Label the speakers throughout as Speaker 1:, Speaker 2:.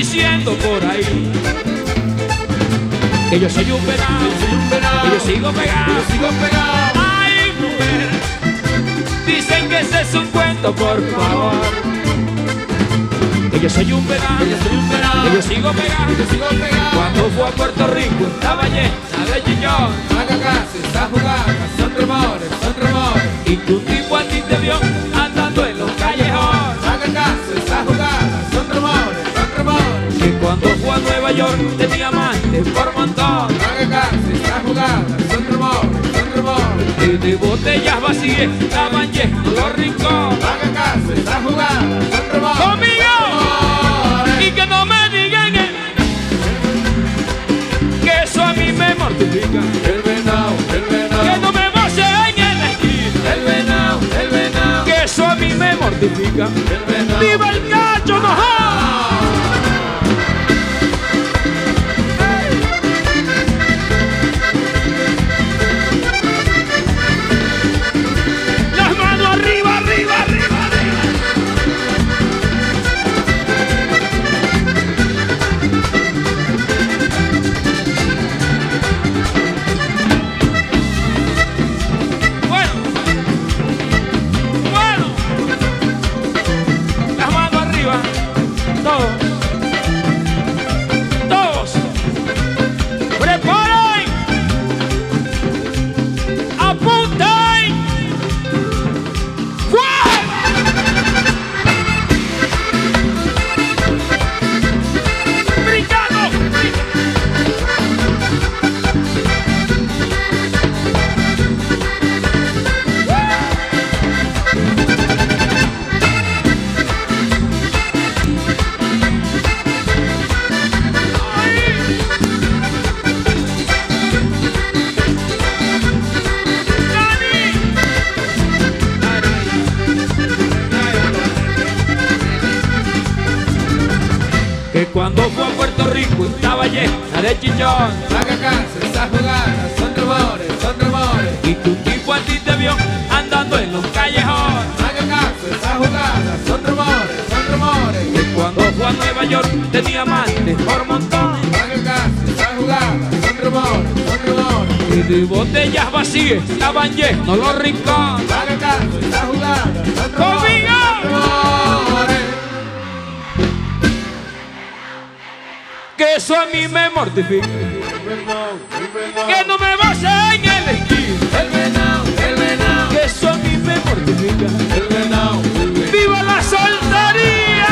Speaker 1: diciendo por ahí que yo soy un venado, que yo sigo pegado. Ay, mujer, dicen que ese es un cuento, por favor. Que yo soy un venado, que yo sigo pegado. Cuando fue a Puerto Rico estaba llena de chillón.
Speaker 2: Acá se está jugando, son rumores.
Speaker 1: Y que un tipo a ti te vio andando en los callejones.
Speaker 2: Acá se está jugando, son rumores.
Speaker 1: Que cuando fue a Nueva York tenía amantes por montón.
Speaker 2: Acá se está jugando, son rumores.
Speaker 1: Y de botellas vacías estaban llenos los rincones.
Speaker 2: Acá se está jugando, son rumores.
Speaker 1: ¡Conmigo! Y que no me digan que eso a mí me mortifica.
Speaker 2: El venado.
Speaker 1: Que no me voceen en la esquina.
Speaker 2: El venado.
Speaker 1: Que eso a mí me mortifica.
Speaker 2: El venado.
Speaker 1: ¡Viva el cacho, no! Las manos arriba. Bueno, las manos arriba, todos, preparen, apunten, ¡fuego! Brincando. Que cuando fue a Puerto Rico estaba llena de chichón.
Speaker 2: Acá se está jugando, son rumores.
Speaker 1: Y que un tipo a ti te vio andando en los callejones.
Speaker 2: Acá se está jugando, son rumores.
Speaker 1: Que cuando fue a Nueva York tenía amantes por montones.
Speaker 2: Acá se está jugando, son rumores.
Speaker 1: Y de botellas vacías estaban llenos los rincones.
Speaker 2: Acá se está jugando, son
Speaker 1: ¡Conmigo!
Speaker 2: rumores.
Speaker 1: Que eso a mí me mortifica. Que no me voceen en la esquina.
Speaker 2: El venado.
Speaker 1: Que eso a mí me mortifica.
Speaker 2: El venado.
Speaker 1: ¡Viva la soltería!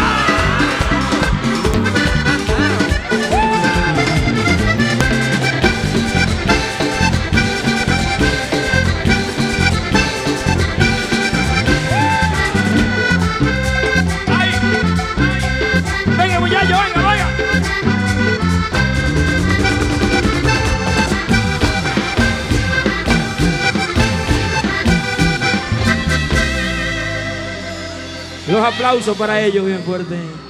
Speaker 1: ¡Ay! ¡Venga, muchacho, venga! Los aplausos para ellos bien fuertes.